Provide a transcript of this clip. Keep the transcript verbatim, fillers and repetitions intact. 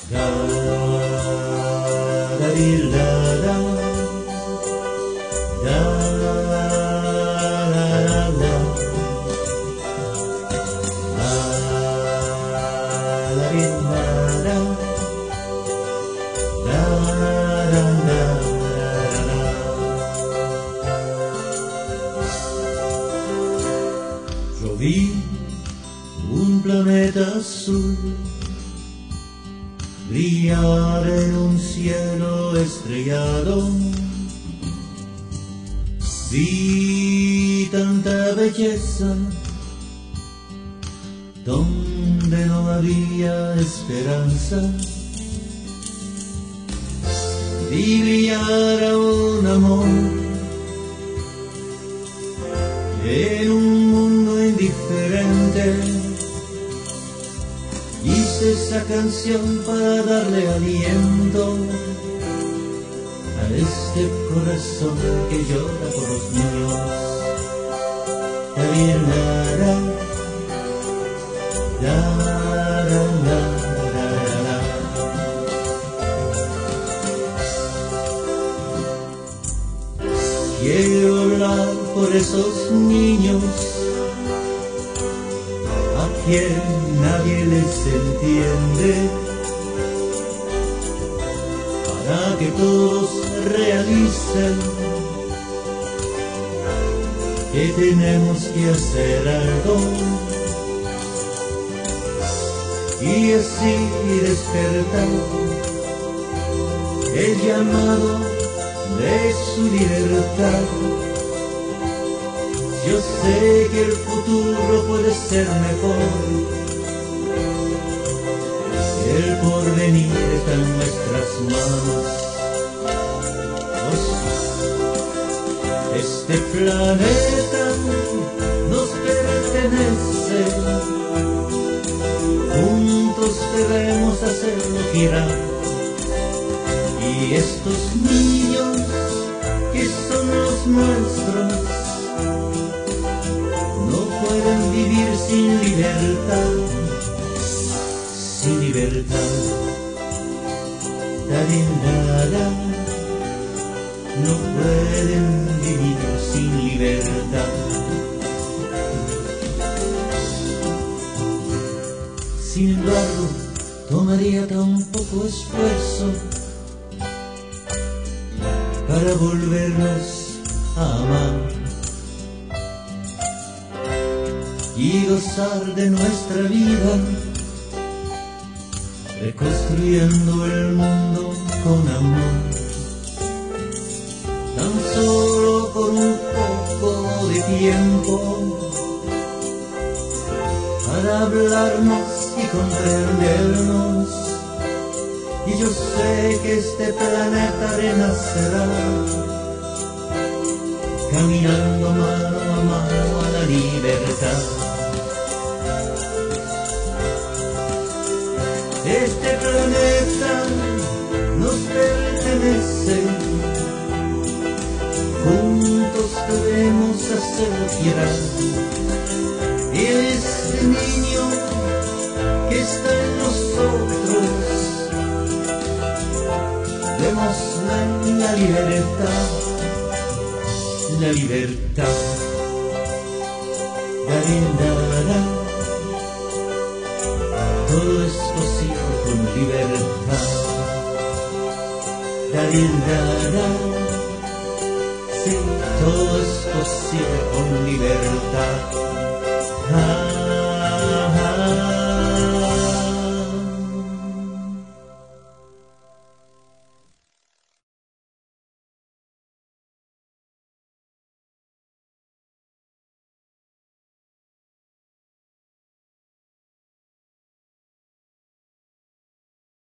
La la di la la, la la la la, la la di la la, la la la la. Yo vi un planeta azul brillar en un cielo estrellado. Vi tanta belleza donde no había esperanza. Vi brillar a un amor en un mundo indiferente. Hice esa canción para darle aliento a este corazón que llora por los niños. La la la, la la la la la. Quiero hablar por esos niños a quien nadie les entiende, para que todos realicen que tenemos que hacer algo y así despertar el llamado de su libertad. Yo sé que el futuro puede ser mejor, el porvenir está en nuestras manos. Este planeta nos pertenece, juntos debemos hacerlo girar. Y estos niños que son los nuestros no pueden vivir sin libertad, sin libertad. La la la, no pueden vivir sin libertad. Sin embargo, tomaría tan poco esfuerzo para volvernos a amar y gozar de nuestra vida, reconstruyendo el mundo con amor. Tan solo por un poco de tiempo para hablarnos y comprendernos. Y yo sé que este planeta renacerá, caminando mano a mano a la libertad. Este planeta nos pertenece, juntos debemos hacerlo girar. Y este niño que está en nosotros, démosle la libertad, la libertad. La la, todo es posible con libertad. La la, sí, todo es posible con libertad. Ah.